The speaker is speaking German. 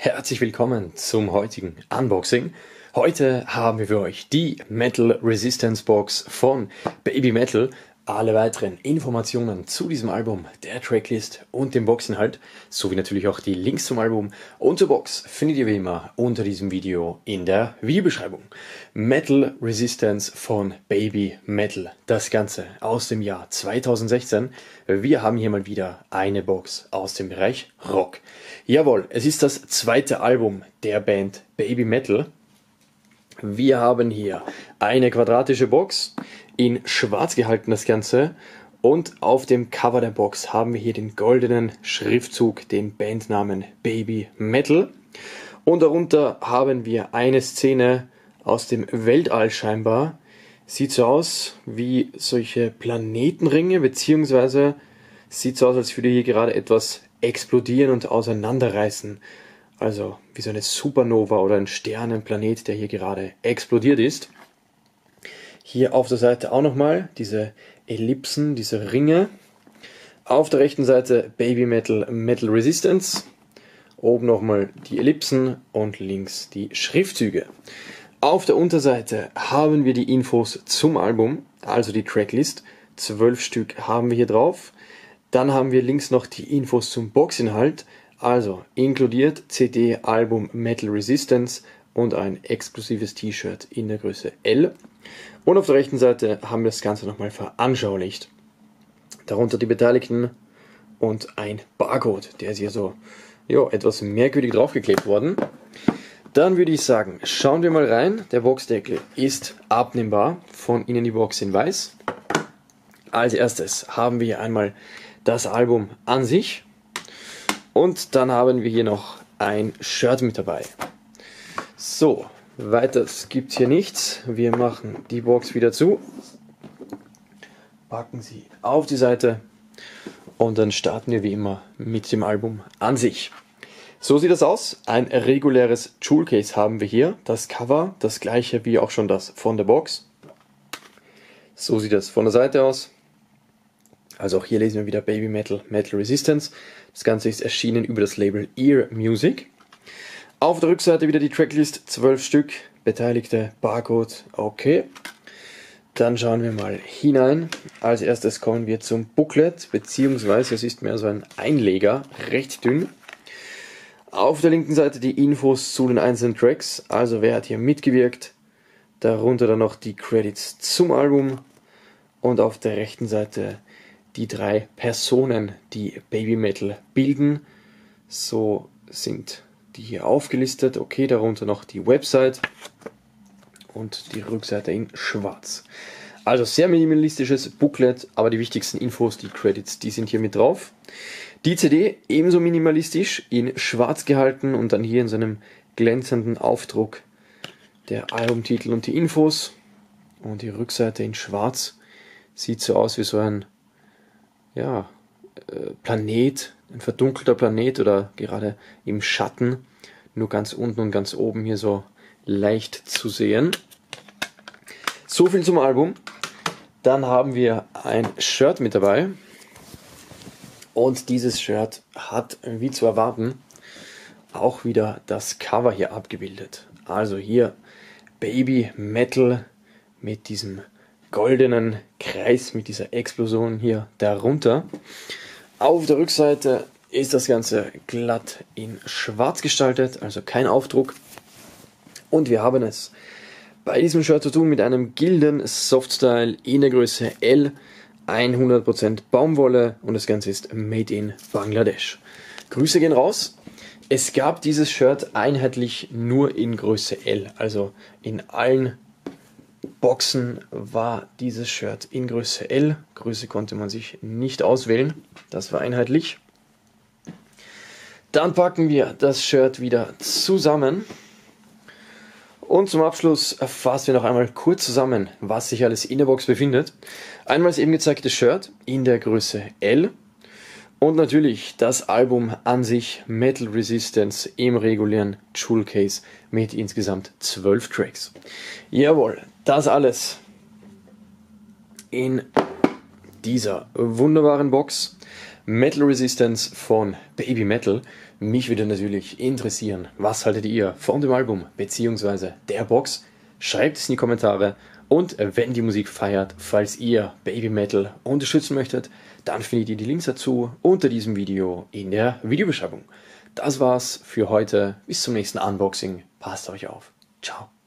Herzlich willkommen zum heutigen Unboxing. Heute haben wir für euch die Metal Resistance Box von Baby Metal. Alle weiteren Informationen zu diesem Album, der Tracklist und dem Boxinhalt, sowie natürlich auch die Links zum Album und zur Box findet ihr wie immer unter diesem Video in der Videobeschreibung. Metal Resistance von Baby Metal, das Ganze aus dem Jahr 2016. Wir haben hier mal wieder eine Box aus dem Bereich Rock. Jawohl, es ist das zweite Album der Band Baby Metal. Wir haben hier eine quadratische Box, in schwarz gehalten das Ganze, und auf dem Cover der Box haben wir hier den goldenen Schriftzug, den Bandnamen Baby Metal, und darunter haben wir eine Szene aus dem Weltall scheinbar. Sieht so aus wie solche Planetenringe, beziehungsweise sieht so aus, als würde hier gerade etwas explodieren und auseinanderreißen. Also wie so eine Supernova oder ein Stern, ein Planet, der hier gerade explodiert ist. Hier auf der Seite auch nochmal diese Ellipsen, diese Ringe. Auf der rechten Seite Baby Metal, Metal Resistance. Oben nochmal die Ellipsen und links die Schriftzüge. Auf der Unterseite haben wir die Infos zum Album, also die Tracklist. 12 Stück haben wir hier drauf. Dann haben wir links noch die Infos zum Boxinhalt, also inkludiert CD, Album Metal Resistance und ein exklusives T-Shirt in der Größe L. Und auf der rechten Seite haben wir das Ganze nochmal veranschaulicht. Darunter die Beteiligten und ein Barcode, der ist hier so etwas merkwürdig draufgeklebt worden. Dann würde ich sagen, schauen wir mal rein. Der Boxdeckel ist abnehmbar, von innen die Box in weiß. Als erstes haben wir hier einmal das Album an sich und dann haben wir hier noch ein Shirt mit dabei. So, weiters gibt es hier nichts. Wir machen die Box wieder zu, packen sie auf die Seite und dann starten wir wie immer mit dem Album an sich. So sieht das aus. Ein reguläres Jewel Case haben wir hier. Das Cover, das gleiche wie auch schon das von der Box. So sieht das von der Seite aus. Also auch hier lesen wir wieder Baby Metal, Metal Resistance. Das Ganze ist erschienen über das Label Ear Music. Auf der Rückseite wieder die Tracklist, 12 Stück, beteiligte, Barcode, okay. Dann schauen wir mal hinein. Als erstes kommen wir zum Booklet, beziehungsweise es ist mehr so ein Einleger, recht dünn. Auf der linken Seite die Infos zu den einzelnen Tracks, also wer hat hier mitgewirkt. Darunter dann noch die Credits zum Album. Und auf der rechten Seite die 3 Personen, die Baby Metal bilden. So sind die hier aufgelistet. Okay, darunter noch die Website und die Rückseite in schwarz. Also sehr minimalistisches Booklet, aber die wichtigsten Infos, die Credits, die sind hier mit drauf. Die CD ebenso minimalistisch, in schwarz gehalten und dann hier in so einem glänzenden Aufdruck der Albumtitel und die Infos. Und die Rückseite in schwarz sieht so aus wie so ein Planet, ein verdunkelter Planet oder gerade im Schatten, nur ganz unten und ganz oben hier so leicht zu sehen. So viel zum Album. Dann haben wir ein Shirt mit dabei und dieses Shirt hat, wie zu erwarten, auch wieder das Cover hier abgebildet. Also hier Baby Metal mit diesem goldenen Kreis, mit dieser Explosion hier darunter. Auf der Rückseite ist das Ganze glatt in schwarz gestaltet, also kein Aufdruck. Und wir haben es bei diesem Shirt zu tun mit einem Gildan Softstyle in der Größe L, 100% Baumwolle und das Ganze ist made in Bangladesch. Grüße gehen raus. Es gab dieses Shirt einheitlich nur in Größe L, also in allen Boxen war dieses Shirt in Größe L. Größe konnte man sich nicht auswählen, das war einheitlich. Dann packen wir das Shirt wieder zusammen und zum Abschluss fassen wir noch einmal kurz zusammen, was sich alles in der Box befindet. Einmal das eben gezeigte Shirt in der Größe L und natürlich das Album an sich, Metal Resistance im regulären Jewel Case mit insgesamt 12 Tracks. Jawohl, das alles in dieser wunderbaren Box. Metal Resistance von Baby Metal. Mich würde natürlich interessieren, was haltet ihr von dem Album bzw. der Box? Schreibt es in die Kommentare und wenn die Musik feiert, falls ihr Baby Metal unterstützen möchtet, dann findet ihr die Links dazu unter diesem Video in der Videobeschreibung. Das war's für heute. Bis zum nächsten Unboxing. Passt euch auf. Ciao.